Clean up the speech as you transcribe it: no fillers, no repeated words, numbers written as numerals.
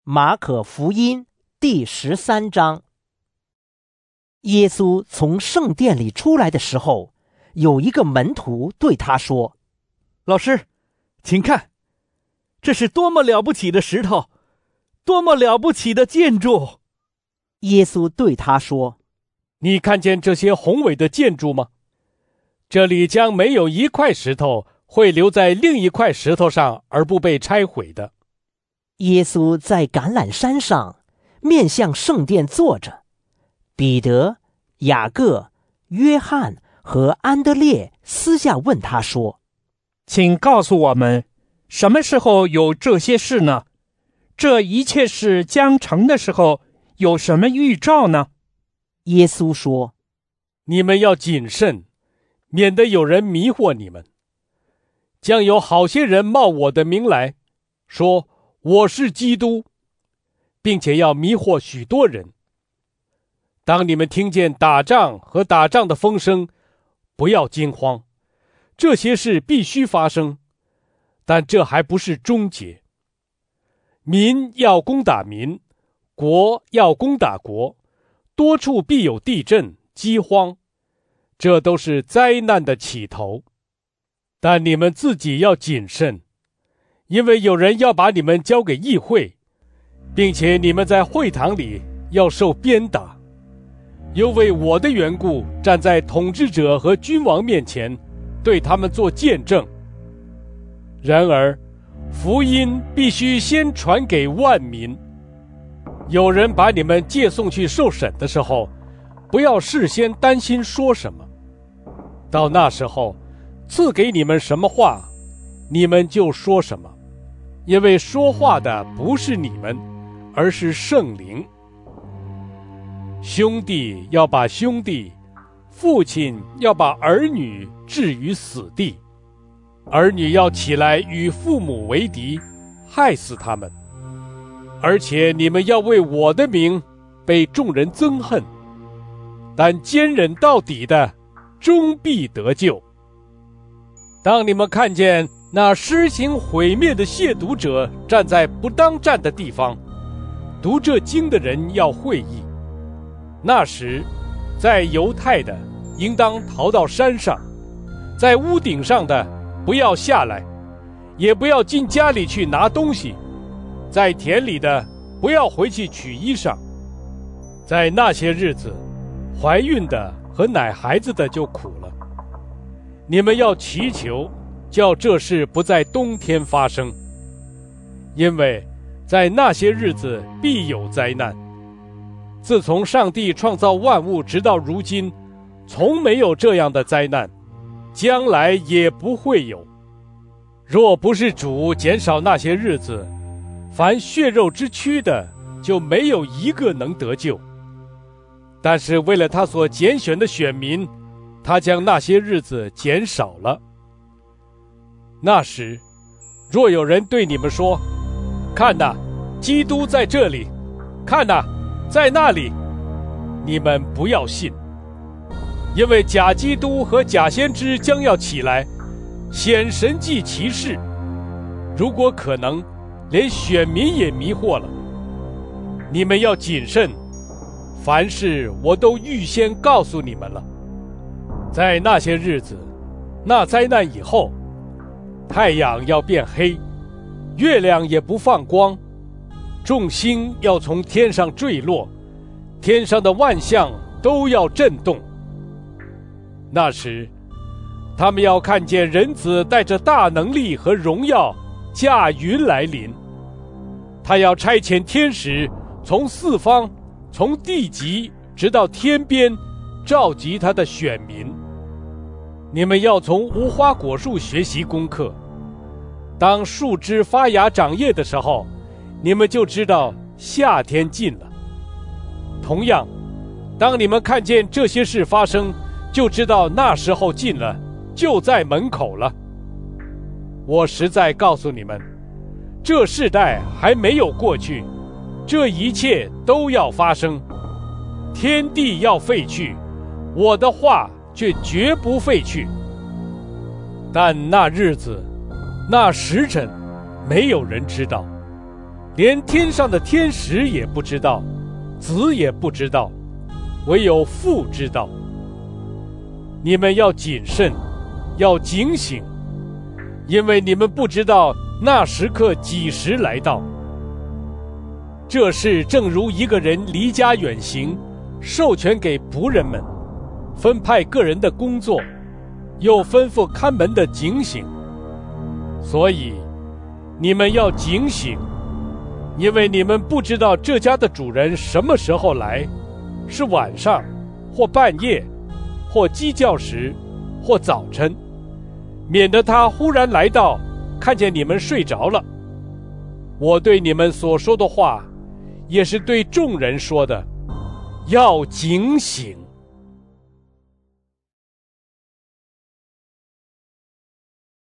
马可福音第13章。耶稣从圣殿里出来的时候，有一个门徒对他说： 老师，请看，这是多么了不起的石头，多么了不起的建筑。 耶稣对他说： 你看见这些宏伟的建筑吗？这里将没有一块石头会留在另一块石头上而不被拆毁的。 耶稣在橄榄山上面向圣殿坐着，彼得、雅各、约翰和安德烈私下问他说： 请告诉我们，什么时候有这些事呢？这一切事将成的时候，有什么预兆呢？ 耶稣说： 你们要谨慎，免得有人迷惑你们。将有好些人冒我的名来，说我是基督，并且要迷惑许多人。当你们听见打仗和打仗的风声，不要惊慌，这些事必须发生，但这还不是终结。民要攻打民，国要攻打国，多处必有地震、饥荒，这都是灾难的起头。但你们自己要谨慎，因为有人要把你们交给议会，并且你们在会堂里要受鞭打，又为我的缘故站在统治者和君王面前，对他们做见证。然而福音必须先传给万民。有人把你们借送去受审的时候，不要事先担心说什么。到那时候，赐给你们什么话，你们就说什么，因为说话的不是你们，而是圣灵。兄弟要把兄弟，父亲要把儿女置于死地，儿女要起来与父母为敌，害死他们。而且你们要为我的名被众人憎恨，但坚忍到底的，终必得救。当你们看见那施行毁灭的亵渎者站在不当站的地方，读这经的人要会意。那时，在犹太的应当逃到山上，在屋顶上的不要下来，也不要进家里去拿东西，在田里的不要回去取衣裳。在那些日子，怀孕的和奶孩子的就苦了。你们要祈求，叫这事不在冬天发生，因为在那些日子必有灾难。自从上帝创造万物直到如今，从没有这样的灾难，将来也不会有。若不是主减少那些日子，凡血肉之躯的就没有一个能得救。但是为了他所拣选的选民，他将那些日子减少了。那时，若有人对你们说：看哪，基督在这里，看哪，在那里，你们不要信。因为假基督和假先知将要起来，显神迹奇事，如果可能，连选民也迷惑了。你们要谨慎，凡事我都预先告诉你们了。在那些日子，那灾难以后，太阳要变黑，月亮也不放光，众星要从天上坠落，天上的万象都要震动。那时，他们要看见人子带着大能力和荣耀驾云来临。他要差遣天使从四方，从地极直到天边，召集他的选民。你们要从无花果树学习功课。当树枝发芽长叶的时候，你们就知道夏天近了。同样，当你们看见这些事发生，就知道那时候近了，就在门口了。我实在告诉你们，这世代还没有过去，这一切都要发生。天地要废去，我的话却绝不废去。但那日子，那时辰，没有人知道， 连天上的天使也不知道，子也不知道，唯有父知道。你们要谨慎，要警醒，因为你们不知道那时刻几时来到。这事正如一个人离家远行，授权给仆人们，分派个人的工作，又吩咐看门的警醒。所以你们要警醒，因为你们不知道这家的主人什么时候来，是晚上，或半夜，或鸡叫时，或早晨，免得他忽然来到，看见你们睡着了。我对你们所说的话，也是对众人说的，要警醒。